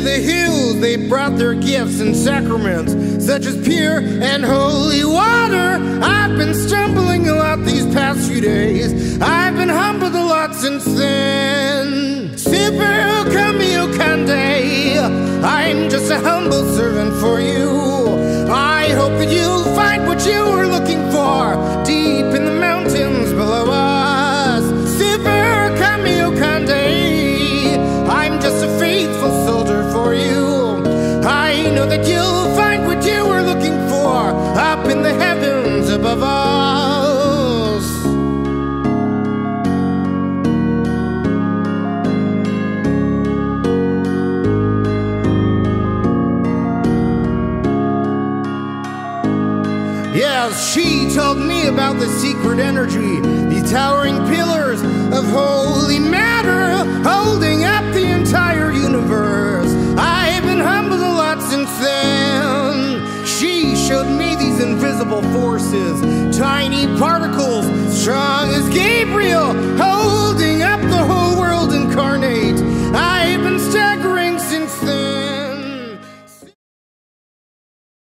the hills they brought their gifts and sacraments, such as pure and holy water. I've been stumbling a lot these past few days. I've been humbled a lot since then. Super Camio Cande, I'm just a humble servant for you. I hope that you'll find what you were looking for deep in the mountains below us. Super Camio Cande, I'm just a faithful soldier for you. I know that you'll find what you were looking for up in the heavens above us. Yes, she told me about the secret energy, these towering pillars of holy matter holding up the entire universe. I've been humbled a lot since then. She showed me these invisible forces, tiny particles strong as Gabriel,